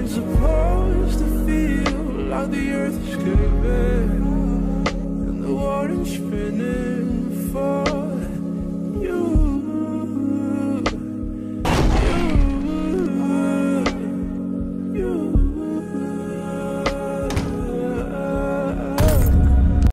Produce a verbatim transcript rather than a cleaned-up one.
supposed to feel like the earth is curving.